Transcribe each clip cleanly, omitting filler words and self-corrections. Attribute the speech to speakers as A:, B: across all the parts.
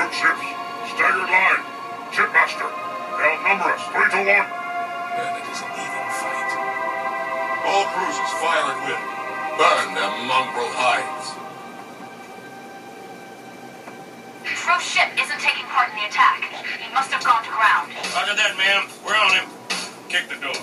A: All ships, staggered line. Shipmaster, outnumber us 3 to 1.
B: And it is an even fight. All cruisers fire at will. Burn their mongrel hides.
C: Crew's ship isn't taking part in the attack. He must have gone to ground.
D: Roger that, ma'am. We're on him. Kick the door.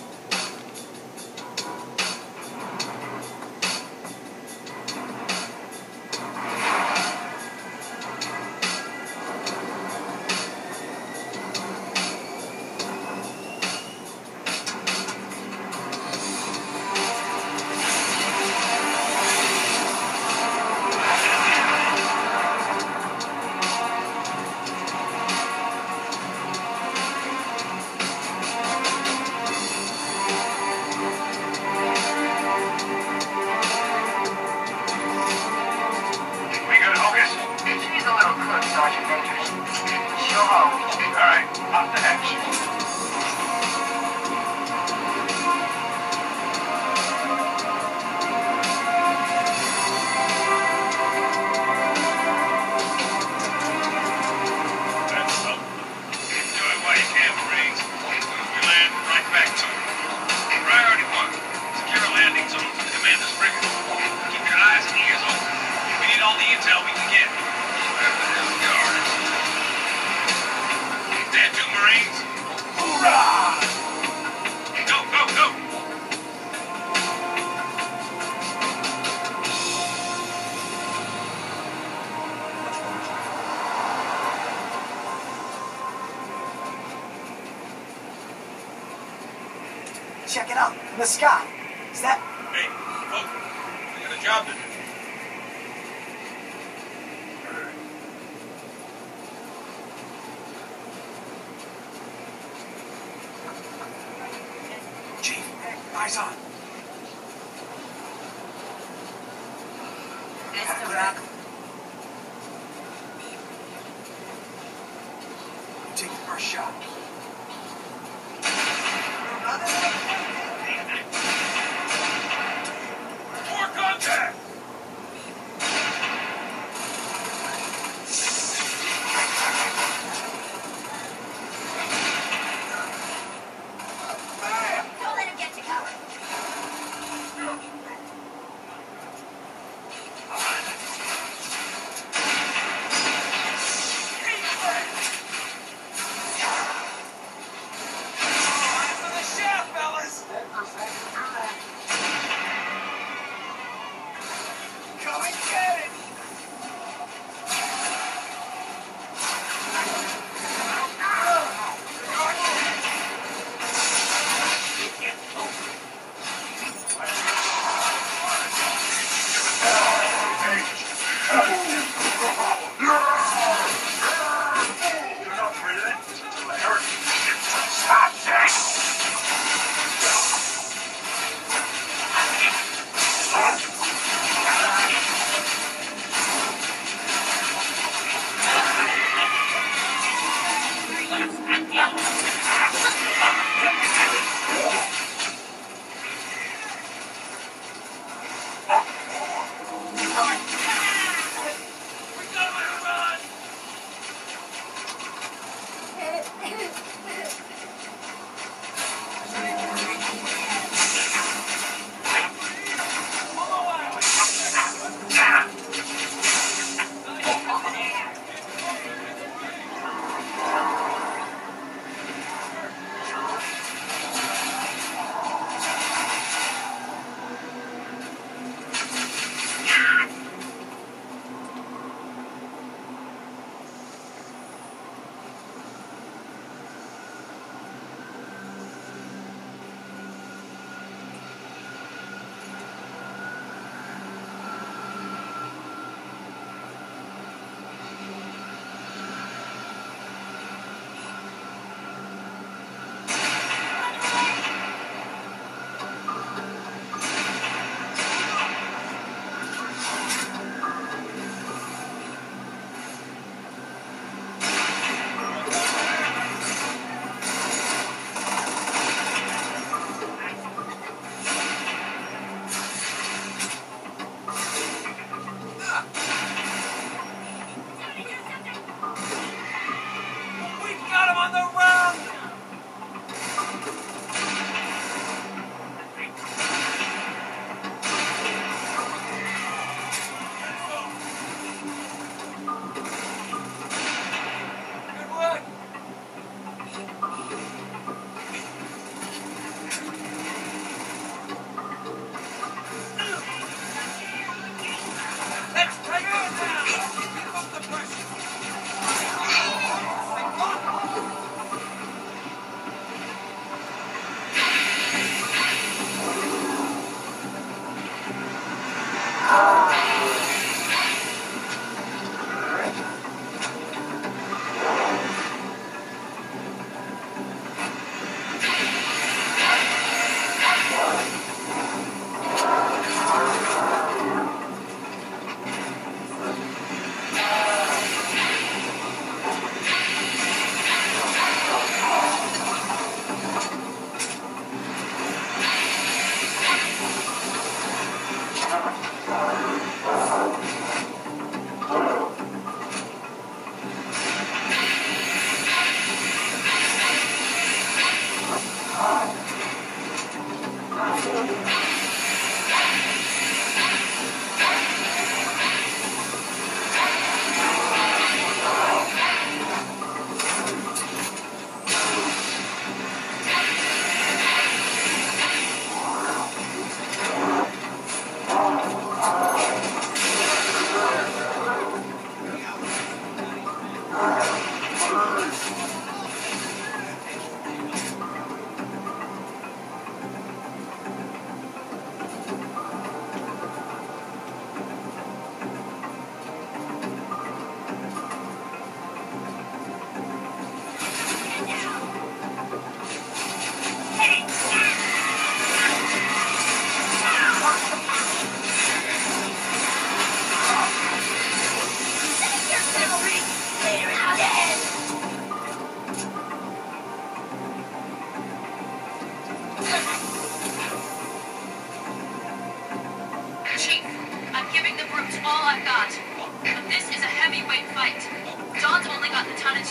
C: Sergeant Majors. Show home.
D: All right, off the hatch. That's something. Do it while you can, Marines. We land right back to it. Priority 1. Secure a landing zone for the commander's frigate. Keep your eyes and ears open. We need all the intel we can get. Stand to, Marines. Hoorah! Go, go, go!
E: Check it out, in the sky. Is that...
D: Hey, folks, we got a job to do.
E: Eyes on.
C: It's the wrap.
E: Take the first shot.
D: More contact!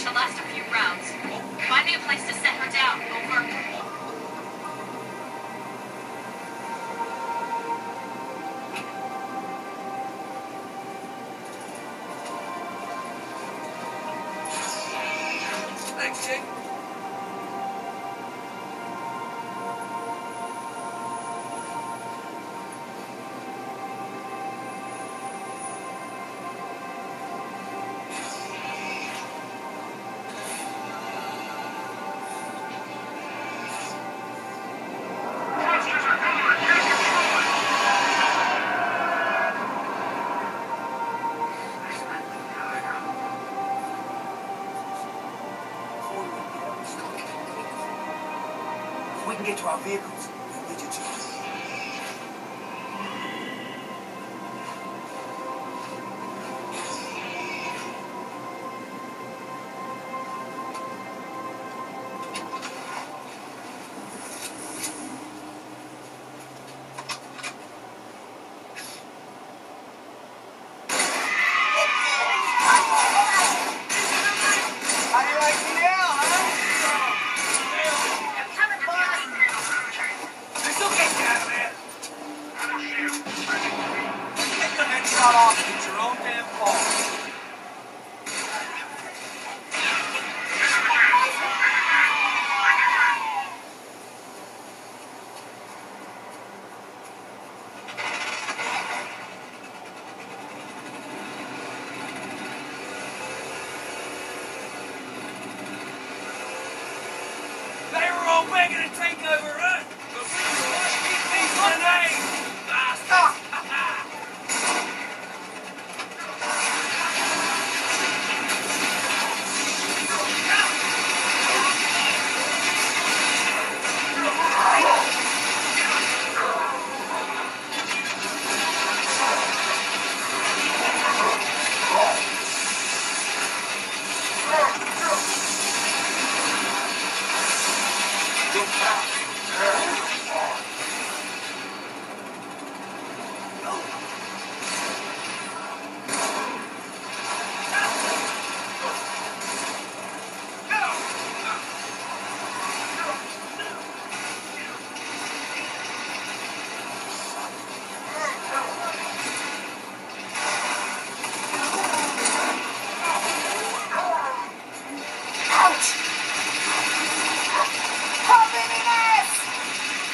C: to last a few rounds. Find me a place to set her down. Over.
E: Thanks, Jake. We can get to our vehicles. We'll lead you to us. How do you like me now, huh? It's okay, Catman. Take the headshot off. It's your own damn fault. They were all begging to take over us, but we were like, keep these grenades! Stop! Ouch! Pop in this!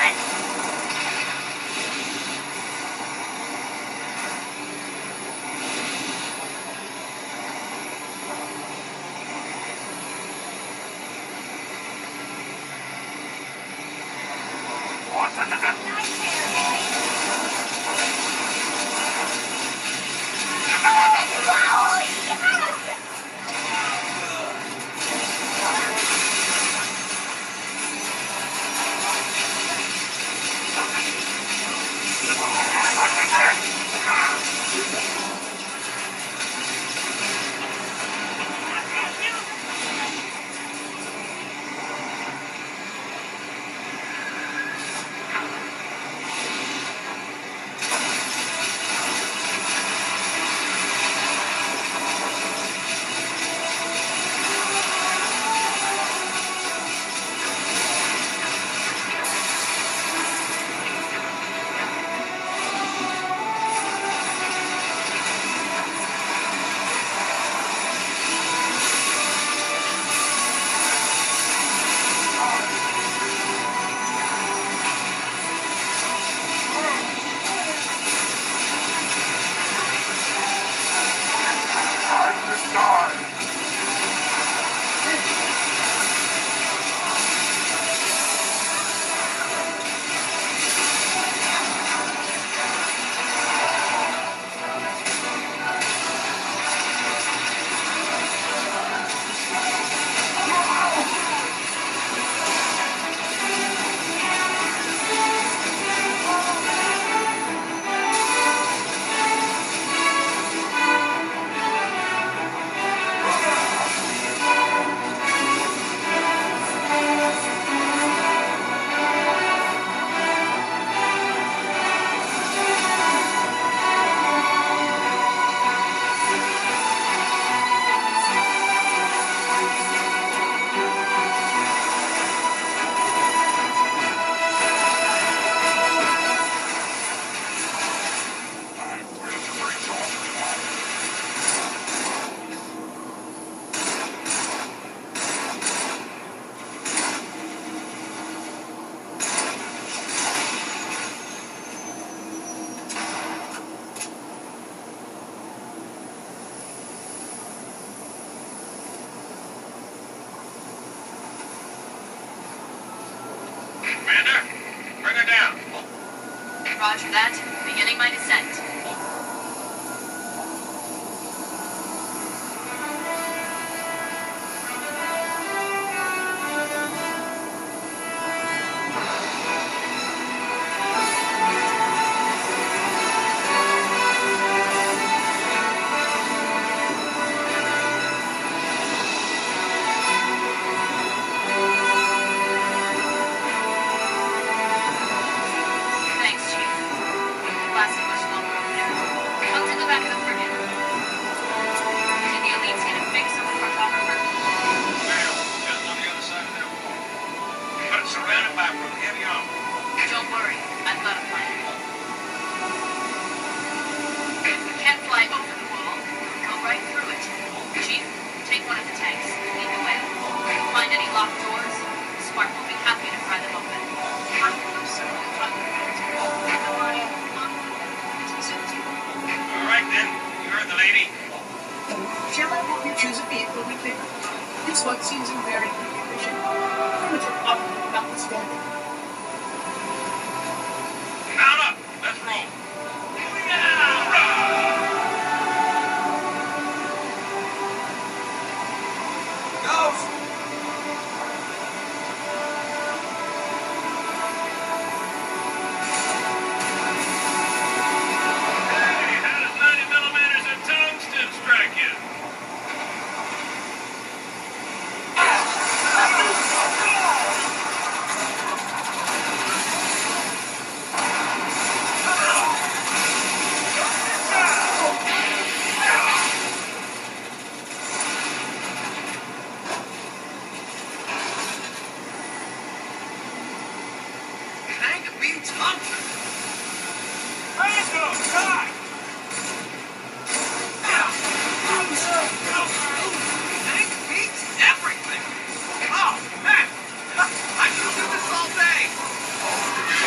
D: Commander, bring her down.
C: Roger that. Beginning my descent. Thanks, Chief. Lasted much longer over there. Come to the back of the frigate. Did the elites get a fix on the cartographer?
D: Well, just on the other side of that wall. But it's surrounded by really heavy armor.
C: Don't worry. I've got a plan. If we can't fly over the wall, we'll go right through it. Chief, take one of the tanks. Lead the way. Find any locked doors? Spark will be happy to pry them open.
D: All right, then. You heard the lady.
F: Shall I help you choose a vehicle we pick? This one seems in very good condition. Primitive upgrade notwithstanding.
D: Mount up. Let's roll.
E: Ghost!
D: Hey, how does 90 millimeters of tungsten strike you?
E: Tank beats Hunter!
D: Hands up, die!
E: Tank beats everything! Oh, man! I could do this all day!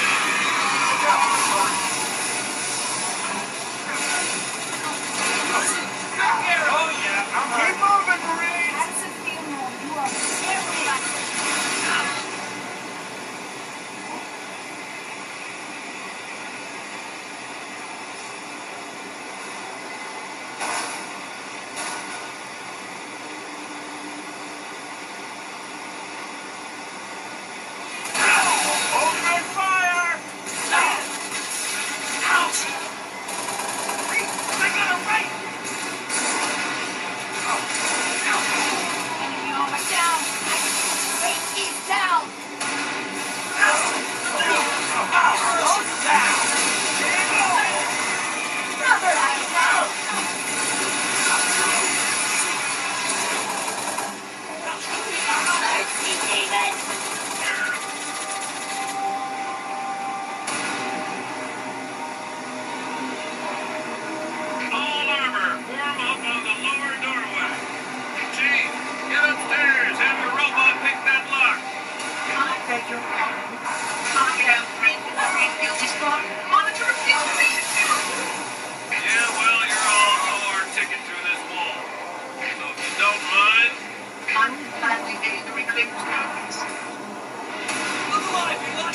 F: beg your pardon. I am Green Guilty Spot, monitor of information.
D: Yeah, well, you're all hard ticking through this wall. So if you don't mind,
F: I will gladly aid the reclaimers' progress.
E: Look alive, Eli!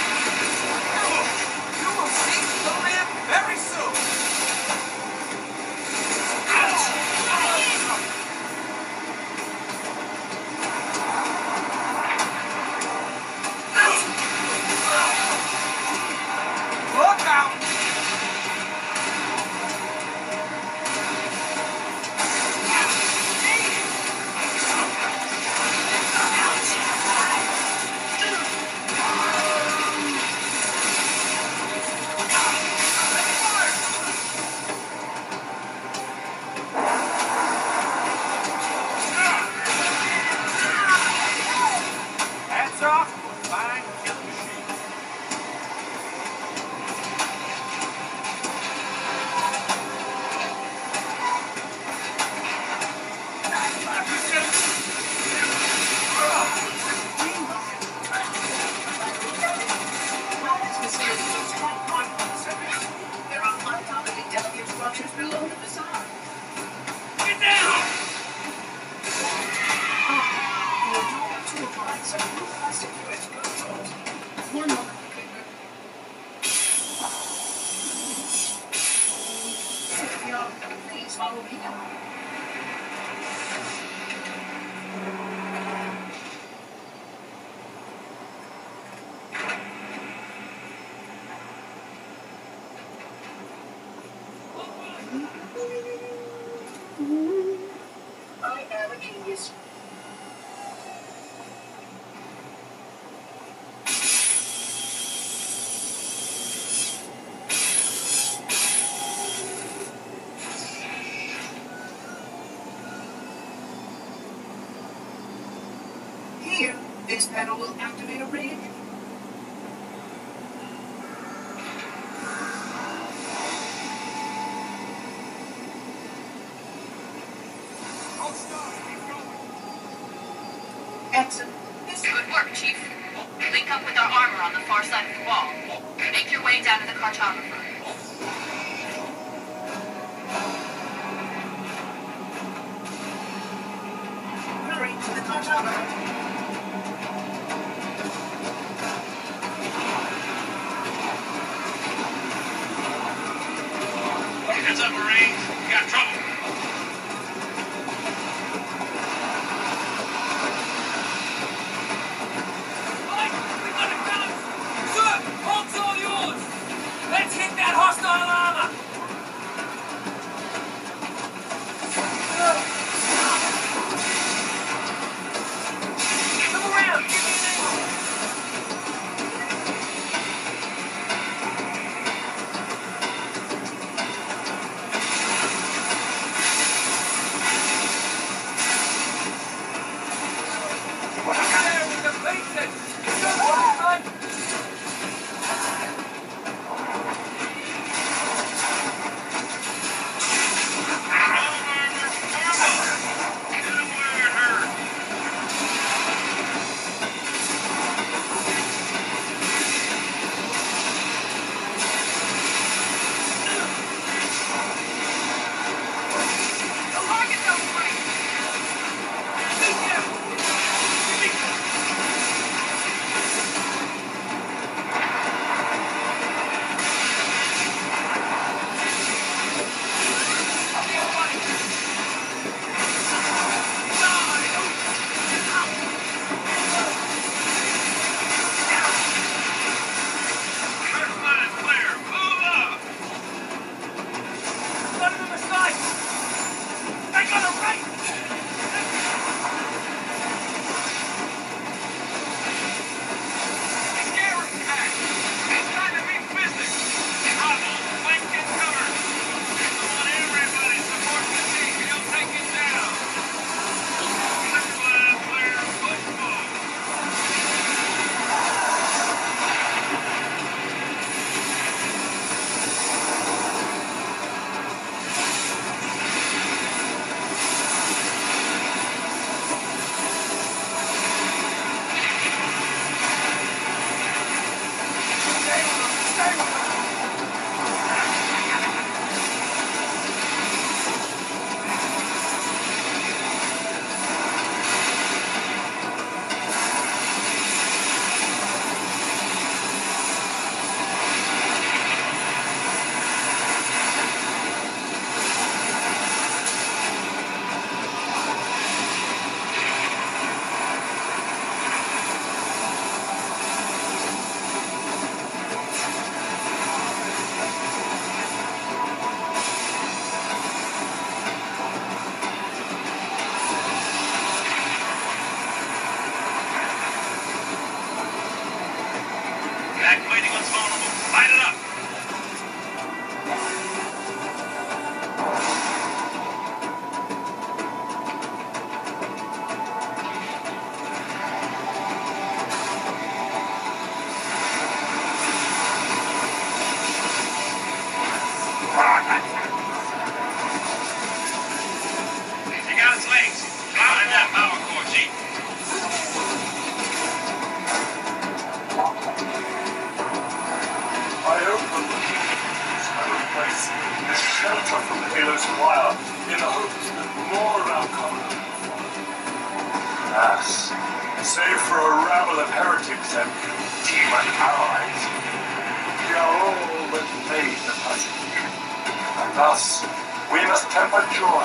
E: You will see the man very soon! Look out! Hats off to a fine killing machine.
F: While this facility is top hardware service, there are untopically delicate structures below the facade.
E: Get down!
F: You are told to apply some new plastic threads controls. One moment, Clinger. Please follow me now. I am a genius. Here, this panel will activate a ray engine.
E: Don't stop, keep going.
F: Excellent. This
C: Good work, Chief. Link up with our armor on the far side of the wall. Make your way down to the cartographer.
F: hurry to the cartographer.
D: Heads up, Marines. We got trouble.
E: Mike, we got a gun! Sir, hold's all yours! Let's hit that hostile armor! Come around, give me an angle!
G: this wire in the hopes that more around common. Alas, save for a rabble of heretics and demon allies, we are all but made the puzzle. And thus, we must temper joy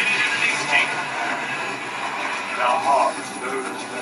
G: in our hearts, those that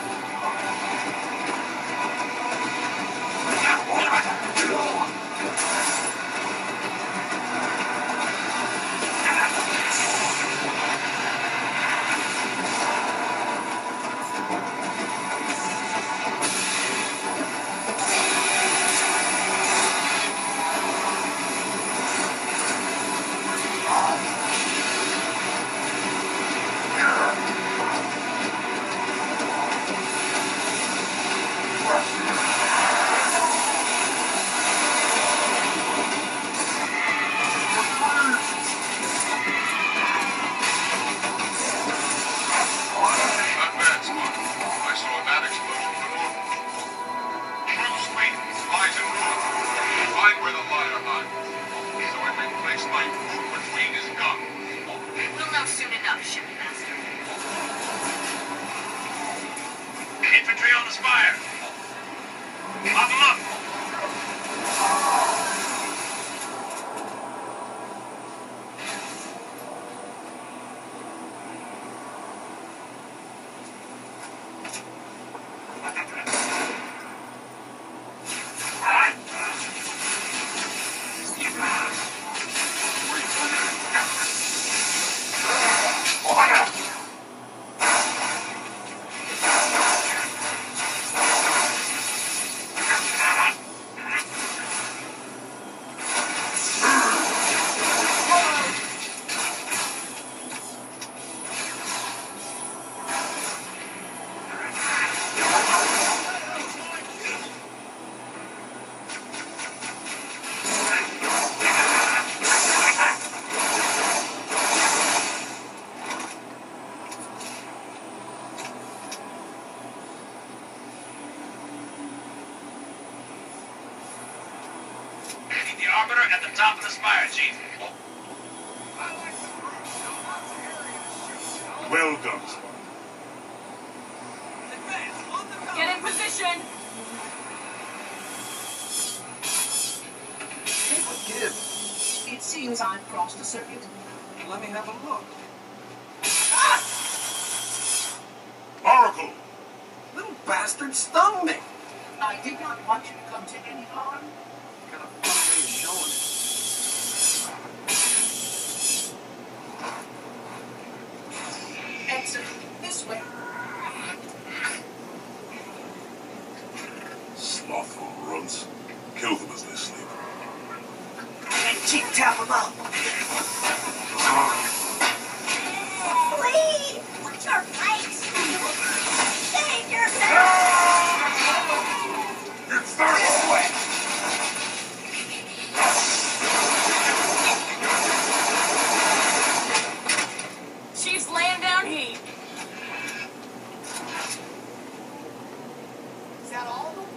D: infantry on the spire. Mop 'em up. The arbiter at the top of the spire, Chief.
A: Well done.
C: Get in position!
F: It seems I've crossed a circuit.
E: Let me have a look.
A: Oracle!
E: Little bastard stung me.
F: I did not want you to come to any harm.
E: Got a funny way of showing it.
F: Exit this way.
A: Slothful runts. Kill them as they sleep.
E: Chief, tap him up.
C: Please! Watch your face! Save yourself!
A: It's their sweat!
C: Chief's laying down heat.
F: Is that all of them?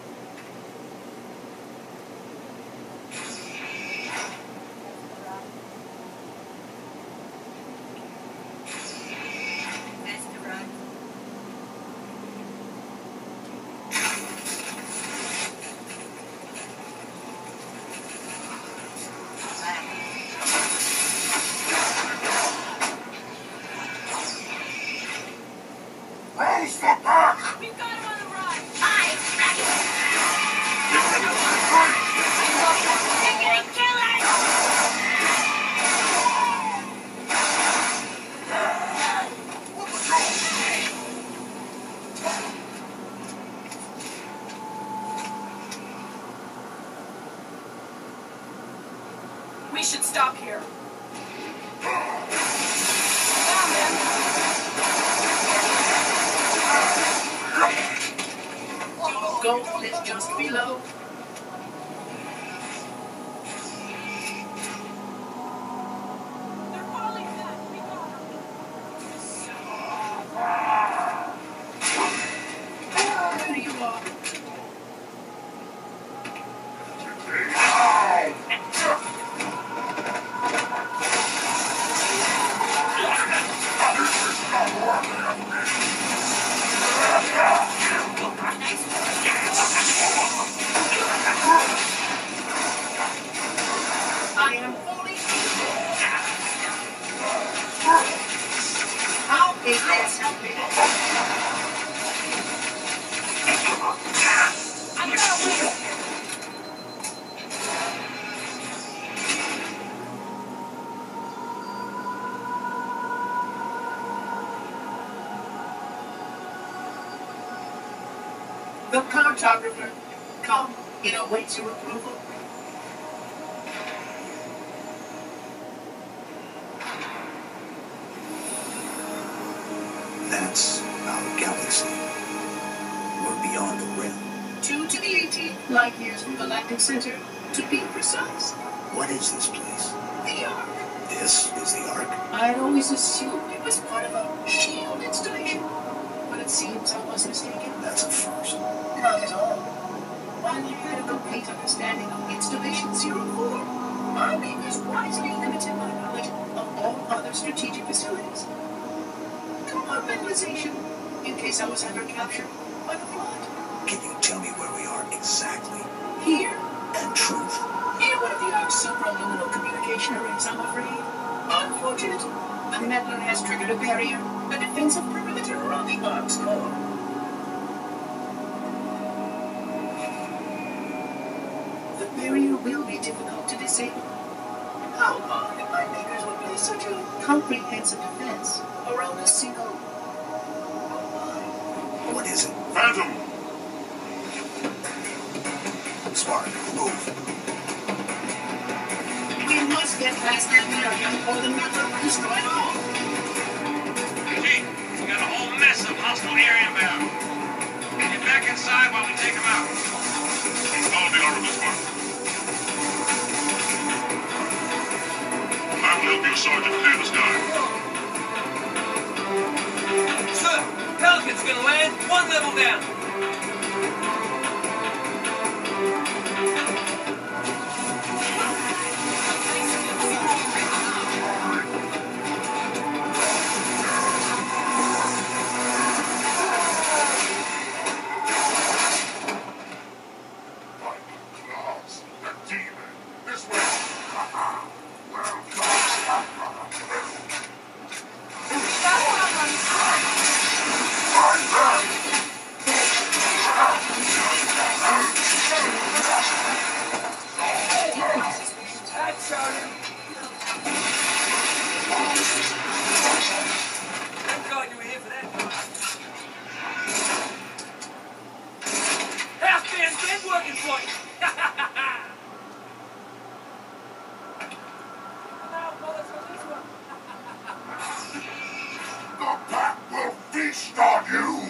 A: Where's the back?
C: We've got him on the run! You're gonna kill us! We should stop here. Found him.
F: Goal is just below.
C: They're falling back. We got
F: There you are. photographer. Come, it awaits your approval.
H: That's our galaxy. We're beyond the rim.
F: 2 to the 18th light years from Galactic Center, to be precise.
H: What is this place?
F: The Ark.
H: This is the Ark?
F: I'd always assumed it was part of a shield installation, but it seems I was mistaken.
H: That's a first.
F: Not at all. While I had a complete understanding of Installation 04, my neighbors wisely limited my knowledge of all other strategic facilities. Compartmentalization, in case I was ever captured by the flood.
H: Can you tell me where we are exactly?
F: Here,
H: And truth?
F: near one of the Ark's supraluminal communication arrays, I'm afraid. Unfortunate, the meddler has triggered a barrier, a defensive perimeter around the Ark's core. The barrier will be difficult to disable. How odd that my makers would place such a comprehensive defense around a single...
H: What is it?
A: Phantom!
H: Spark, move.
F: We must get past that barrier or the meddler will destroy it all.
D: Chief, we got a whole mess of hostile air inbound. Get back inside while we take them out.
A: Follow the orbital squad. I will help you, Sergeant, clear the sky.
E: Sir, Pelican's gonna land 1 level down.
A: Claws, the demon. This way.
E: That's Charlie. Thank God you were here for that part. Half-band's been working for you. Now, bullets on this one.
A: The pack will feast on you.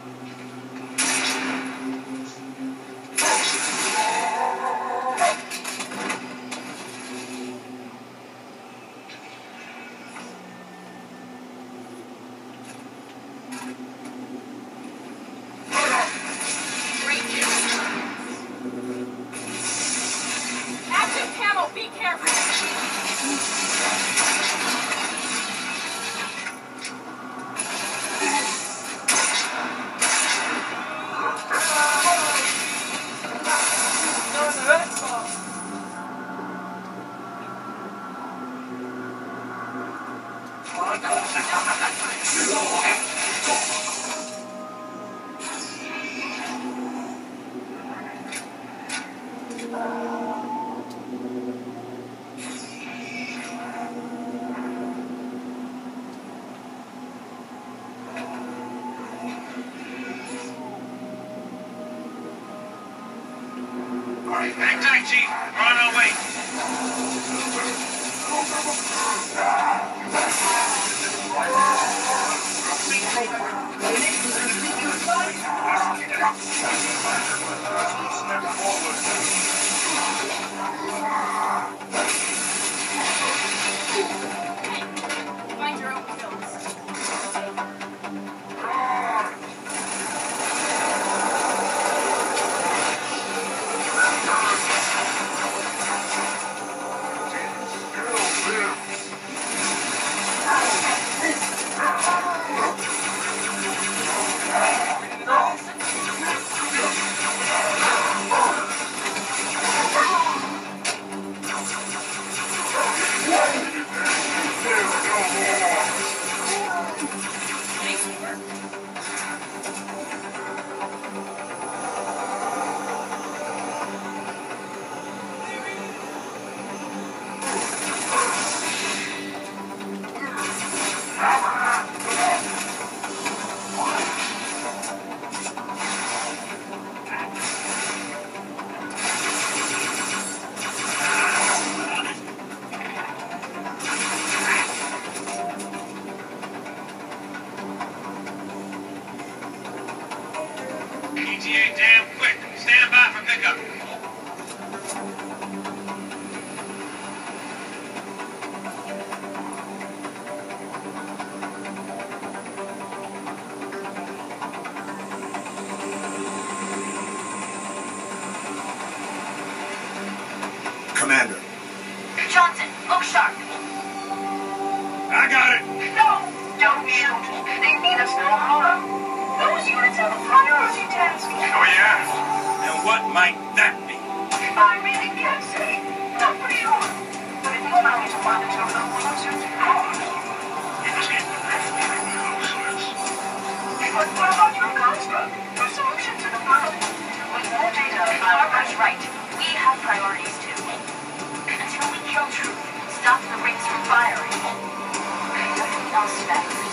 C: Active camo, be careful!
E: No, it's a hurt spot.
D: Hang tight, Chief. We're on our way.
C: Find your own kills.
I: Commander.
C: Johnson, look sharp.
E: I got it.
F: No, don't shoot. They need us no more. Those units have a priority task.
D: Oh, yeah?
E: And what might that be?
F: I really can't say. Not for sure. But if you allow me to monitor them closer to home.
D: It's getting definitely useless.
F: But what about your construct? Your solution to the problem? With more data,
C: Barbara's right. We have priorities too. Until we kill Truth, stop the rings from firing. Nothing else matters.